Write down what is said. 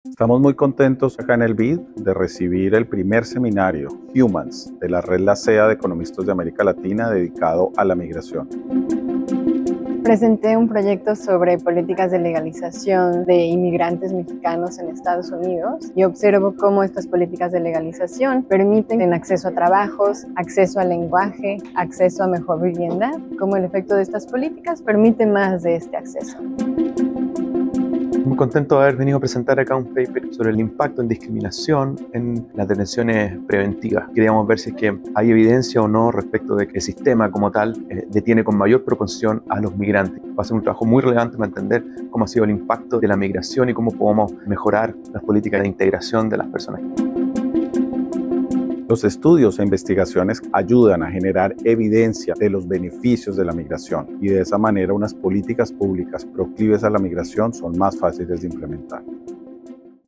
Estamos muy contentos acá en el BID de recibir el primer seminario Humans de la Red La CEA de Economistas de América Latina dedicado a la migración. Presenté un proyecto sobre políticas de legalización de inmigrantes mexicanos en Estados Unidos y observo cómo estas políticas de legalización permiten acceso a trabajos, acceso al lenguaje, acceso a mejor vivienda, cómo el efecto de estas políticas permite más de este acceso. Muy contento de haber venido a presentar acá un paper sobre el impacto en discriminación en las detenciones preventivas. Queríamos ver si es que hay evidencia o no respecto de que el sistema como tal detiene con mayor proporción a los migrantes. Va a ser un trabajo muy relevante para entender cómo ha sido el impacto de la migración y cómo podemos mejorar las políticas de integración de las personas. Los estudios e investigaciones ayudan a generar evidencia de los beneficios de la migración y de esa manera unas políticas públicas proclives a la migración son más fáciles de implementar.